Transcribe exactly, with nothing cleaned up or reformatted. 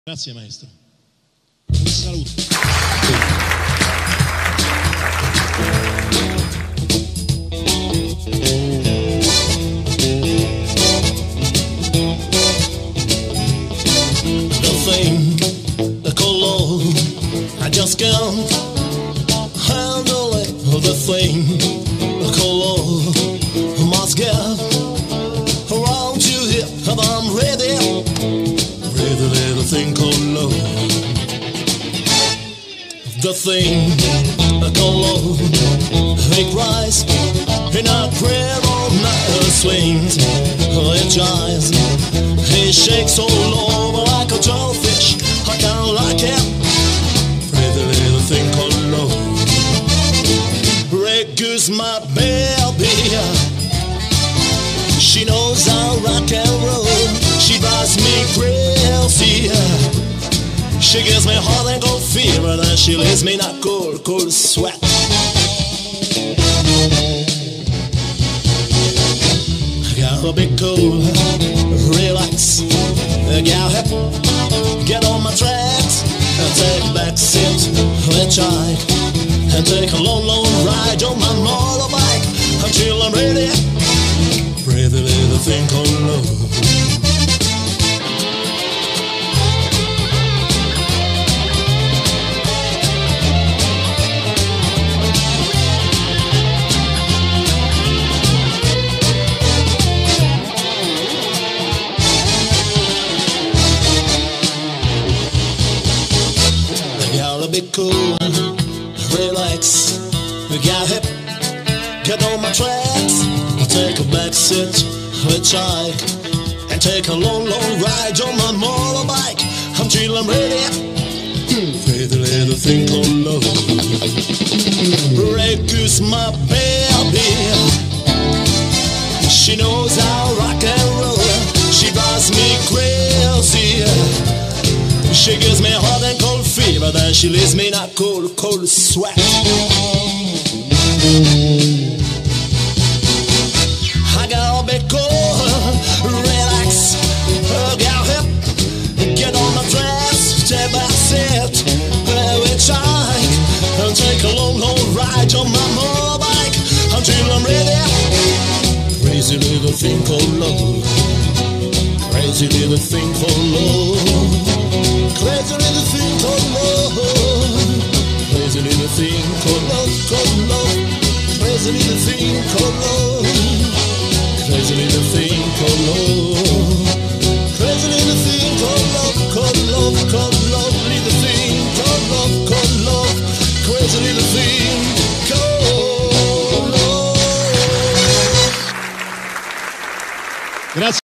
Grazie maestro. Un saluto. The thing they call love, I just can't handle it. The thing they call love, I must get around you here, and I'm ready. Ready, little thing called love. The thing they call love, it cries in a prayer all night, swings, it jives, it shakes all over like a jellyfish. I can't like it. Pretty little thing called love. Regus my baby, she knows how rock and roll. She drives me crazy. She gives me hot and cold fever, and she leaves me not cold, cold sweat. Gotta be cool, relax, get hip, get on my tracks, and take a back seat, hitchhike, and take a long, long ride on my motorbike until I'm ready. Pretty little thing called love. Be cool, relax, get hip, get on my tracks, take a back seat, hitchhike, and take a long, long ride on my motorbike until I'm ready. Pretty little thing called love. Regus my baby, she knows how rock and roll. She drives me crazy. She gives me hot and cold fever, then she leaves me not cold, cold sweat. I gotta be cool, relax, get hip, get on my dress, take back seat, which I take a long, long ride on my motorbike until I'm ready. Crazy little thing called love. Crazy little thing called love. Crazy little thing called love. Crazy little thing called love, called love. Crazy little thing called love. Crazy little thing called love. Crazy little thing called love, called love, called love. Little thing called love, called love. Crazy little thing called love. Grazie.